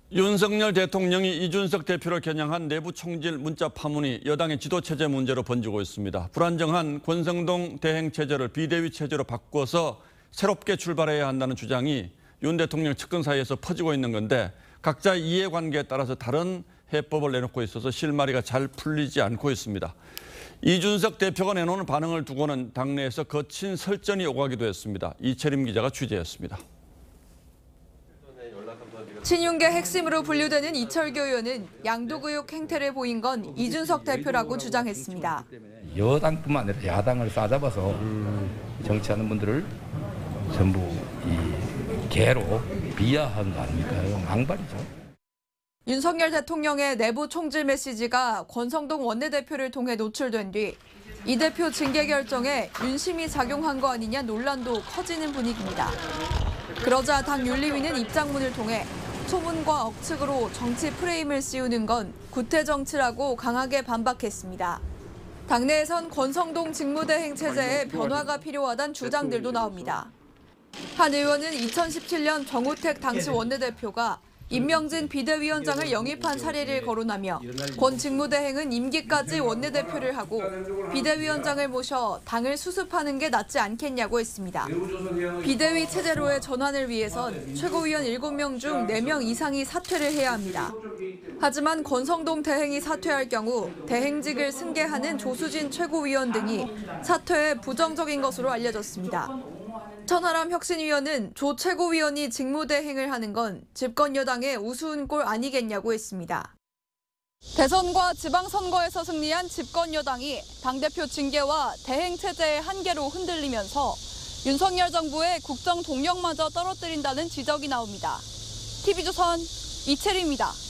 윤석열 대통령이 이준석 대표를 겨냥한 내부 총질 문자 파문이 여당의 지도체제 문제로 번지고 있습니다. 불안정한 권성동 대행체제를 비대위 체제로 바꿔서 새롭게 출발해야 한다는 주장이 윤 대통령 측근 사이에서 퍼지고 있는 건데 각자의 이해관계에 따라서 다른 해법을 내놓고 있어서 실마리가 잘 풀리지 않고 있습니다. 이준석 대표가 내놓은 반응을 두고는 당내에서 거친 설전이 오가기도 했습니다. 이채림 기자가 취재했습니다. 친윤계 핵심으로 분류되는 이철규 의원은 양도구역 행태를 보인 건 이준석 대표라고 주장했습니다. 여당뿐만 아니라 야당을 싸잡아서 정치하는 분들을 전부 이 개로 비하한 거 아닙니까? 망발이죠. 윤석열 대통령의 내부 총질 메시지가 권성동 원내대표를 통해 노출된 뒤 이 대표 징계 결정에 윤심이 작용한 거 아니냐 논란도 커지는 분위기입니다. 그러자 당 윤리위는 입장문을 통해 소문과 억측으로 정치 프레임을 씌우는 건 구태 정치라고 강하게 반박했습니다. 당내에선 권성동 직무대행 체제에 변화가 필요하다는 주장들도 나옵니다. 한 의원은 2017년 정우택 당시 원내대표가 임명진 비대위원장을 영입한 사례를 거론하며 권 직무대행은 임기까지 원내대표를 하고 비대위원장을 모셔 당을 수습하는 게 낫지 않겠냐고 했습니다. 비대위 체제로의 전환을 위해선 최고위원 7명 중 4명 이상이 사퇴를 해야 합니다. 하지만 권성동 대행이 사퇴할 경우 대행직을 승계하는 조수진 최고위원 등이 사퇴에 부정적인 것으로 알려졌습니다. 천하람 혁신위원은 조 최고위원이 직무대행을 하는 건 집권 여당의 우스운 꼴 아니겠냐고 했습니다. 대선과 지방선거에서 승리한 집권 여당이 당대표 징계와 대행 체제의 한계로 흔들리면서 윤석열 정부의 국정 동력마저 떨어뜨린다는 지적이 나옵니다. TV조선 이채리입니다.